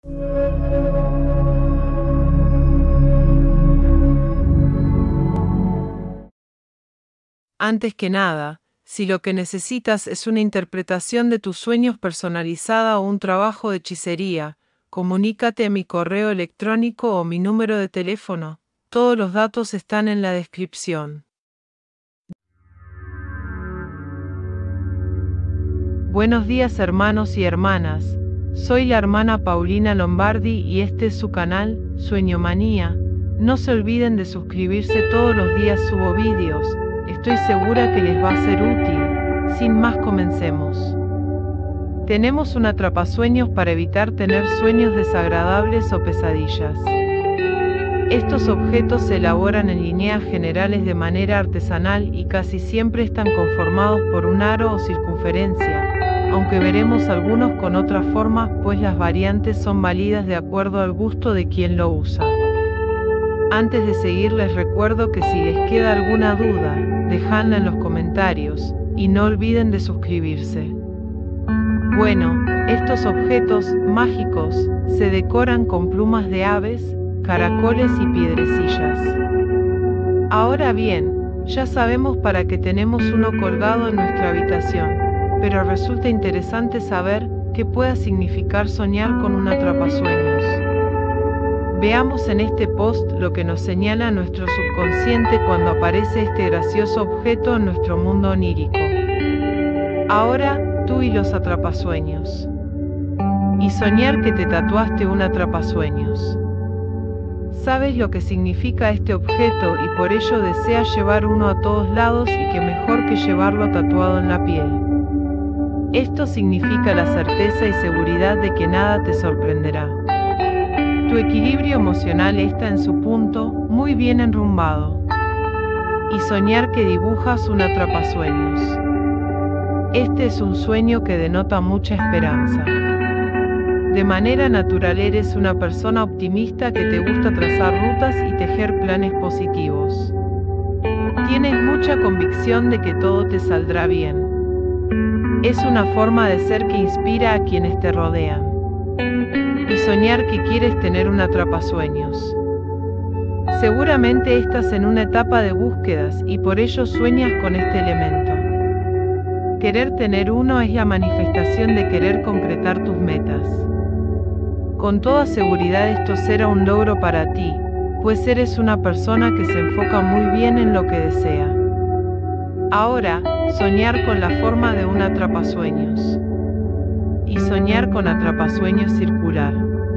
Antes que nada, si lo que necesitas es una interpretación de tus sueños personalizada o un trabajo de hechicería, comunícate a mi correo electrónico o mi número de teléfono. Todos los datos están en la descripción. Buenos días, hermanos y hermanas. Soy la hermana Paulina Lombardi y este es su canal, Sueñomanía. No se olviden de suscribirse, todos los días subo vídeos. Estoy segura que les va a ser útil. Sin más, comencemos. Tenemos un atrapasueños para evitar tener sueños desagradables o pesadillas. Estos objetos se elaboran en líneas generales de manera artesanal y casi siempre están conformados por un aro o circunferencia, aunque veremos algunos con otras formas, pues las variantes son válidas de acuerdo al gusto de quien lo usa. Antes de seguir, les recuerdo que si les queda alguna duda, dejadla en los comentarios, y no olviden de suscribirse. Bueno, estos objetos mágicos se decoran con plumas de aves, caracoles y piedrecillas. Ahora bien, ya sabemos para qué tenemos uno colgado en nuestra habitación, pero resulta interesante saber qué pueda significar soñar con un atrapasueños. Veamos en este post lo que nos señala nuestro subconsciente cuando aparece este gracioso objeto en nuestro mundo onírico. Ahora, tú y los atrapasueños. Y soñar que te tatuaste un atrapasueños. Sabes lo que significa este objeto y por ello deseas llevar uno a todos lados, y que mejor que llevarlo tatuado en la piel. Esto significa la certeza y seguridad de que nada te sorprenderá. Tu equilibrio emocional está en su punto, muy bien enrumbado. Y soñar que dibujas un atrapasueños. Este es un sueño que denota mucha esperanza. De manera natural eres una persona optimista que te gusta trazar rutas y tejer planes positivos. Tienes mucha convicción de que todo te saldrá bien. Es una forma de ser que inspira a quienes te rodean. Y soñar que quieres tener un atrapasueños. Seguramente estás en una etapa de búsquedas y por ello sueñas con este elemento. Querer tener uno es la manifestación de querer concretar tus metas. Con toda seguridad esto será un logro para ti, pues eres una persona que se enfoca muy bien en lo que desea. Ahora, soñar con la forma de un atrapasueños. Y soñar con atrapasueños circular.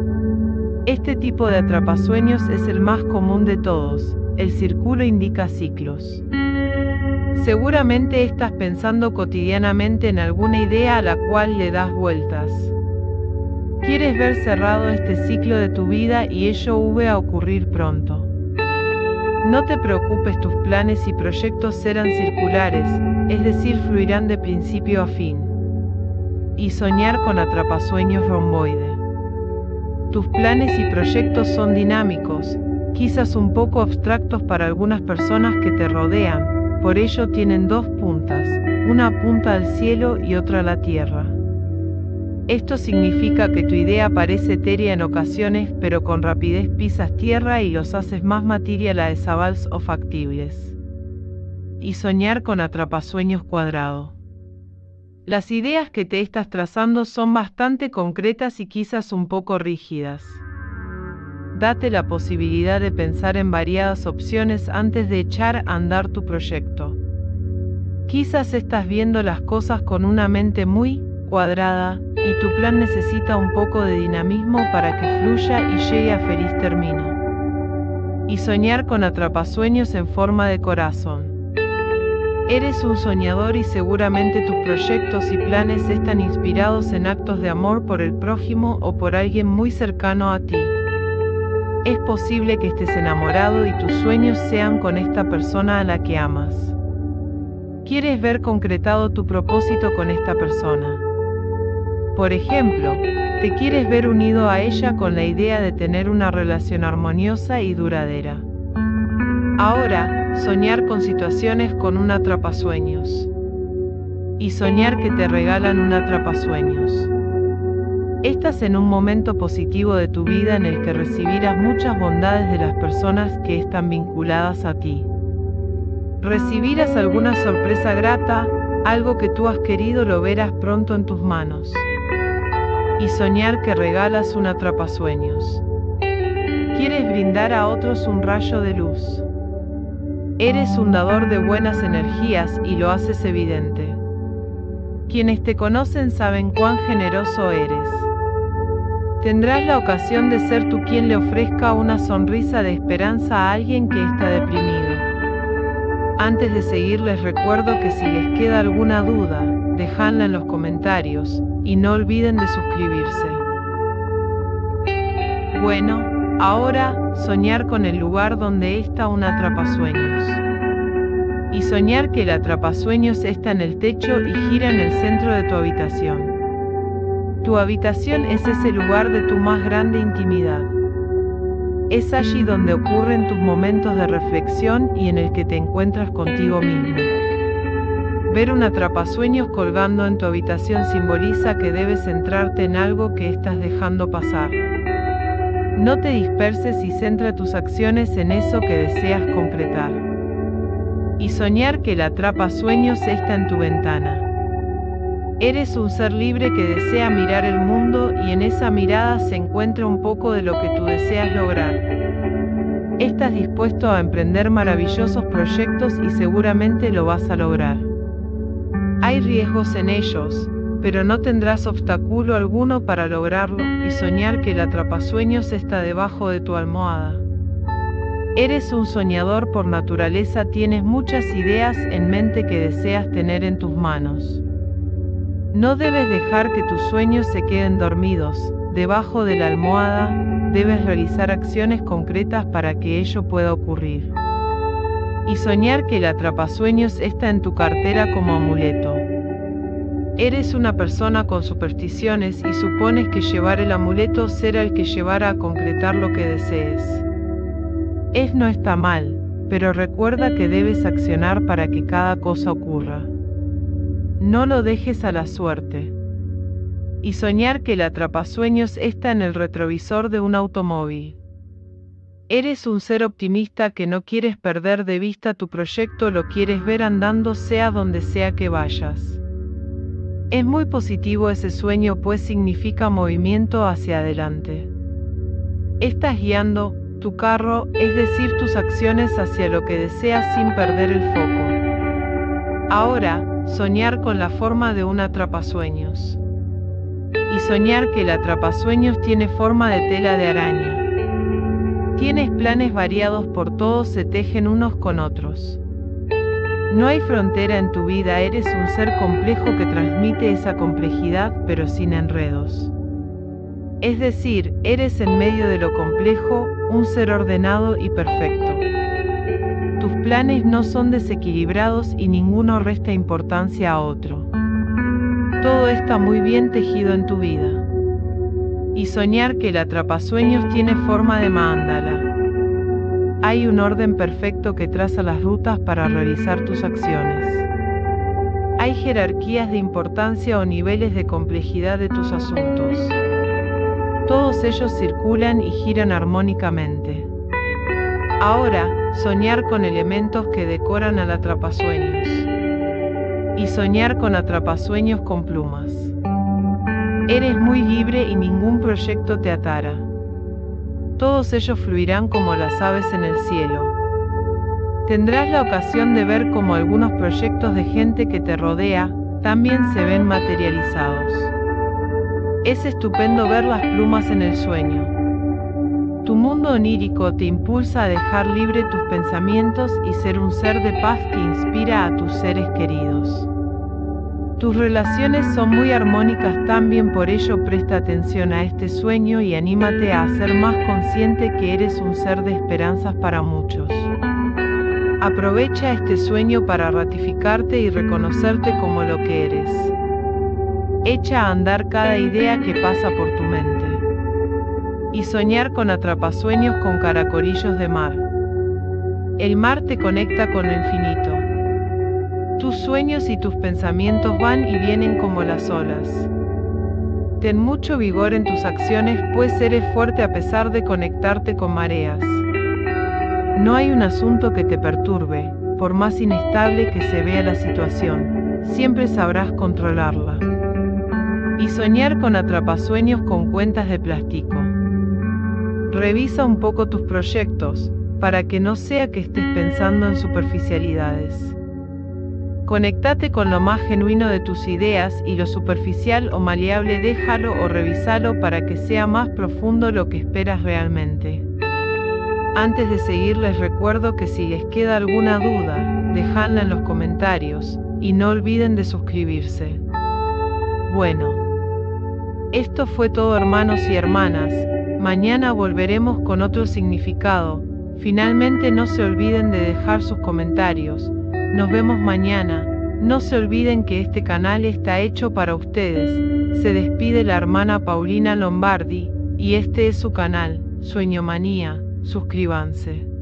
Este tipo de atrapasueños es el más común de todos. El círculo indica ciclos. Seguramente estás pensando cotidianamente en alguna idea a la cual le das vueltas. Quieres ver cerrado este ciclo de tu vida y ello va a ocurrir pronto. No te preocupes, tus planes y proyectos serán circulares, es decir, fluirán de principio a fin. Y soñar con atrapasueños romboide. Tus planes y proyectos son dinámicos, quizás un poco abstractos para algunas personas que te rodean, por ello tienen dos puntas, una punta al cielo y otra a la tierra. Esto significa que tu idea parece etérea en ocasiones, pero con rapidez pisas tierra y los haces más materializables o factibles. Y soñar con atrapasueños cuadrado. Las ideas que te estás trazando son bastante concretas y quizás un poco rígidas. Date la posibilidad de pensar en variadas opciones antes de echar a andar tu proyecto. Quizás estás viendo las cosas con una mente muy cuadrada, y tu plan necesita un poco de dinamismo para que fluya y llegue a feliz término. Y soñar con atrapasueños en forma de corazón. Eres un soñador y seguramente tus proyectos y planes están inspirados en actos de amor por el prójimo o por alguien muy cercano a ti. Es posible que estés enamorado y tus sueños sean con esta persona a la que amas. Quieres ver concretado tu propósito con esta persona. Por ejemplo, te quieres ver unido a ella con la idea de tener una relación armoniosa y duradera. Ahora, soñar con situaciones con un atrapasueños. Y soñar que te regalan un atrapasueños. Estás en un momento positivo de tu vida en el que recibirás muchas bondades de las personas que están vinculadas a ti. Recibirás alguna sorpresa grata, algo que tú has querido lo verás pronto en tus manos. Y soñar que regalas un atrapasueños. Quieres brindar a otros un rayo de luz. Eres un dador de buenas energías y lo haces evidente. Quienes te conocen saben cuán generoso eres. Tendrás la ocasión de ser tú quien le ofrezca una sonrisa de esperanza a alguien que está deprimido. Antes de seguir les recuerdo que si les queda alguna duda, dejadla en los comentarios y no olviden de suscribirse. Bueno, ahora, soñar con el lugar donde está un atrapasueños. Y soñar que el atrapasueños está en el techo y gira en el centro de tu habitación. Tu habitación es ese lugar de tu más grande intimidad. Es allí donde ocurren tus momentos de reflexión y en el que te encuentras contigo mismo. Ver un atrapasueños colgando en tu habitación simboliza que debes centrarte en algo que estás dejando pasar. No te disperses y centra tus acciones en eso que deseas concretar. Y soñar que el atrapasueños está en tu ventana. Eres un ser libre que desea mirar el mundo y en esa mirada se encuentra un poco de lo que tú deseas lograr. Estás dispuesto a emprender maravillosos proyectos y seguramente lo vas a lograr. Hay riesgos en ellos, pero no tendrás obstáculo alguno para lograrlo y soñar que el atrapasueños está debajo de tu almohada. Eres un soñador por naturaleza, tienes muchas ideas en mente que deseas tener en tus manos. No debes dejar que tus sueños se queden dormidos. Debajo de la almohada, debes realizar acciones concretas para que ello pueda ocurrir. Y soñar que el atrapasueños está en tu cartera como amuleto. Eres una persona con supersticiones y supones que llevar el amuleto será el que llevará a concretar lo que desees. No está mal, pero recuerda que debes accionar para que cada cosa ocurra. No lo dejes a la suerte. Y soñar que el atrapasueños está en el retrovisor de un automóvil. Eres un ser optimista que no quieres perder de vista tu proyecto, lo quieres ver andando sea donde sea que vayas. Es muy positivo ese sueño pues significa movimiento hacia adelante. Estás guiando tu carro, es decir, tus acciones hacia lo que deseas sin perder el foco. Ahora, soñar con la forma de un atrapasueños. Y soñar que el atrapasueños tiene forma de tela de araña. Tienes planes variados por todos se tejen unos con otros. No hay frontera en tu vida, eres un ser complejo que transmite esa complejidad pero sin enredos. Es decir, eres en medio de lo complejo, un ser ordenado y perfecto. Tus planes no son desequilibrados y ninguno resta importancia a otro. Todo está muy bien tejido en tu vida. Y soñar que el atrapasueños tiene forma de mandala. Hay un orden perfecto que traza las rutas para realizar tus acciones. Hay jerarquías de importancia o niveles de complejidad de tus asuntos. Todos ellos circulan y giran armónicamente. Ahora, soñar con elementos que decoran al atrapasueños. Y soñar con atrapasueños con plumas. Eres muy libre y ningún proyecto te atará. Todos ellos fluirán como las aves en el cielo. Tendrás la ocasión de ver cómo algunos proyectos de gente que te rodea también se ven materializados. Es estupendo ver las plumas en el sueño. Tu mundo onírico te impulsa a dejar libre tus pensamientos y ser un ser de paz que inspira a tus seres queridos. Tus relaciones son muy armónicas también, por ello presta atención a este sueño y anímate a ser más consciente que eres un ser de esperanzas para muchos. Aprovecha este sueño para ratificarte y reconocerte como lo que eres. Echa a andar cada idea que pasa por tu mente. Y soñar con atrapasueños con caracolillos de mar. El mar te conecta con lo infinito. Tus sueños y tus pensamientos van y vienen como las olas. Ten mucho vigor en tus acciones, pues eres fuerte a pesar de conectarte con mareas. No hay un asunto que te perturbe, por más inestable que se vea la situación, siempre sabrás controlarla. Y soñar con atrapasueños con cuentas de plástico. Revisa un poco tus proyectos, para que no sea que estés pensando en superficialidades. Conectate con lo más genuino de tus ideas y lo superficial o maleable déjalo o revísalo para que sea más profundo lo que esperas realmente. Antes de seguir les recuerdo que si les queda alguna duda, dejadla en los comentarios y no olviden de suscribirse. Bueno, esto fue todo hermanos y hermanas, mañana volveremos con otro significado. Finalmente no se olviden de dejar sus comentarios. Nos vemos mañana. No se olviden que este canal está hecho para ustedes. Se despide la hermana Paulina Lombardi, y este es su canal, Sueñomanía. Suscríbanse.